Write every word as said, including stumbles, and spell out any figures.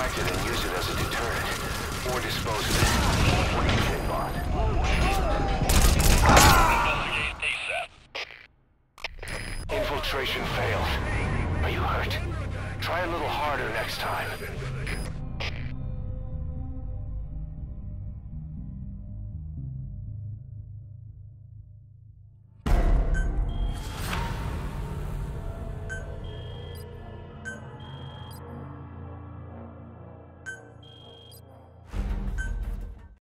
detected and use it as a deterrent. Or dispose of it. What do you think, Bond? Infiltration failed. Are you hurt? Try a little harder next time.